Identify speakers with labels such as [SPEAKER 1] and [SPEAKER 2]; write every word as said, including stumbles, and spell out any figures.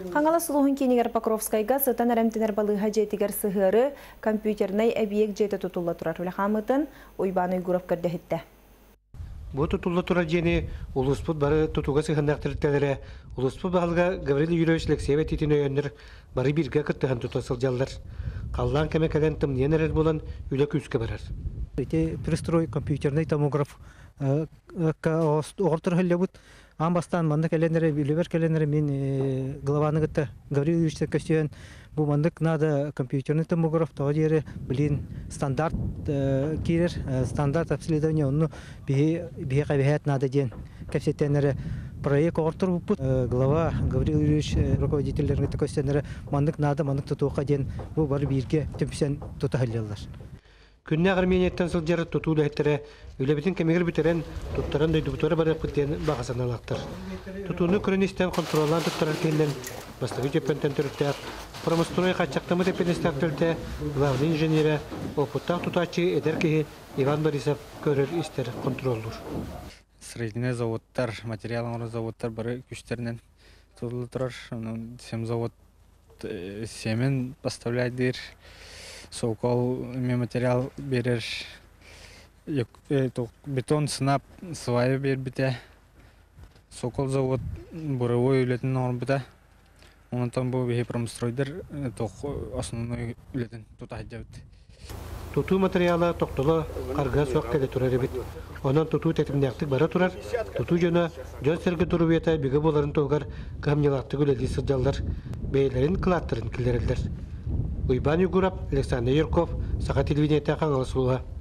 [SPEAKER 1] Хаңала сулуһун кинигер Покровскайга сытан әрәмтенер балыға жетігер сығыры компьютернай объект жеті тұтулла тұрар үліхамытын ойбаны үйгұрап көрдехітті.
[SPEAKER 2] Бұл тұтулла тұрар жені ұлыспұт бары тұтуға сығындақтырыттелері ұлыспұт бағылға Гаврил Юрьевич Лексеев ететін өйендір бары бірге күттіған тұтасыл жалдар. Қаллан кәмекәлен тымнен әрер болан үлі күске барар.
[SPEAKER 3] Эти пристрой компьютерный томограф оғыртыр хөлі бұд. Амбастан мандык эленере, билебер келенере мен главаны гытта Гаврил Юрьевич көстен бу мандык надо компьютерный томограф тоодере блин стандарт кирер стандарт обследование онну бие бие кабият надо ден кафетенере проект ортур бут глава Гаврил Юрьевич руководительлерге көстенере мандык надо мандык тутуга ден бу бар бирге төпсен тутахаллар.
[SPEAKER 2] Күнне Армениятан сылжары тутулы әттірі, үлебетін кемегір бітерен туттаран дөйдубутары бары құттен бағасын алақтыр. Тутуны күріністен контролан туттарар кейлен, бастығы жепентен түріктер, промыстрой қатшақтамы тепенестер түрте, главный инженері, опыттақ тутачы әдер кейі Иван Борисов көрір істер контролдыр.
[SPEAKER 4] Средний заводтар, материалын заводтар бары күштерінен тұтылы тұрар. Сем завод семен поставляйдыр. Сокол материал берер, бетон сынап свайы бербите. Сокол завод буровой үлетін норм біте. Онытан бұл бейі промстройдер основной үлетін тұта әджабыт.
[SPEAKER 2] Туту материалы тоқтылы қарға соқ кәлі тұрар бит. Онан туту тәтімдәқтік бара тұрар. Туту жөні жөн сәргі тұру беті бігі боларын тоғар қамнелақты көлелі сыржалдар. Бейлерін қылаттырын кілдерілдер. Уйбан Югурап, Александр Юрков, Саха телевидение Хаңалы Сулуға.